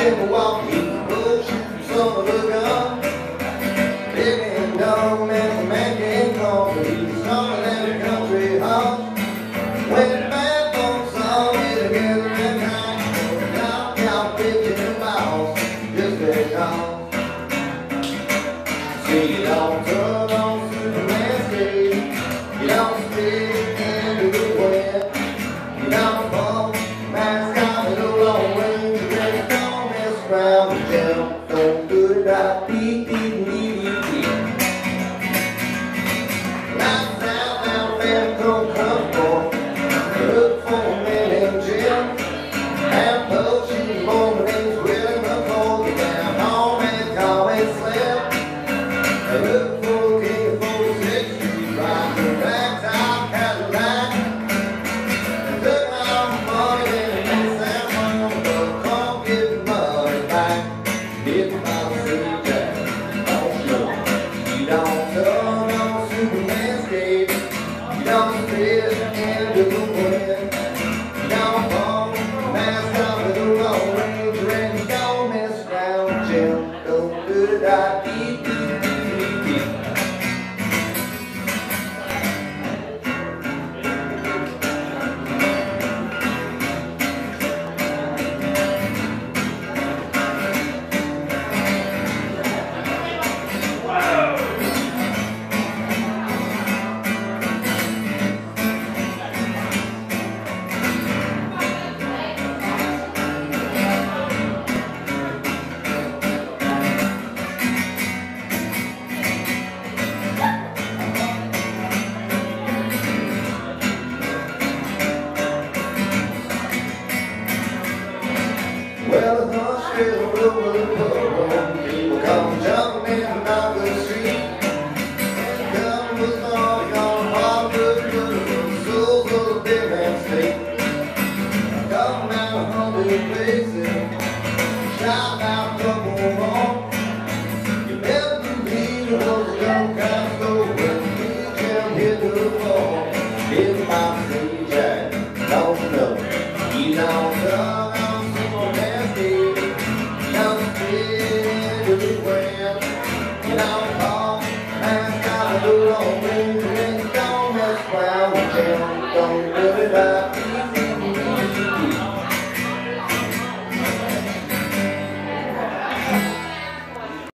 in Milwaukee, go shoot some of the gun. Big and dumb, and the man can't come, but he's something in the country house. When the band folks all get together at night, knock out pitching in my house, just because. See, you don't turn on Superman's stage, you don't stick into the wind, you don't bump, mask out in the long range, you really don't mess around with them, don't do it right, beep, beep, beep, beep, beep. Lights out, now the band don't come for, look for a man named Jim, and poaching more names willing before the down home and call it slip. Look for King of 46th Street, riding the ragtop Cadillac. And took my money and it that one, but can't get money back. Hit by the city jack, don't show. You don't turn on Superman's gate, you don't spit into the wind, you don't bump, mask up with the Lone Ranger, and you don't mess around, Jim. Don't do it right, beep, beep. Well, the hush is over the pub, people come jumping in down the street. And gun was on Harvard, the souls of the big man state. Come out 100 places, shout out a couple more. You better believe it was a young kind of when the jam hit the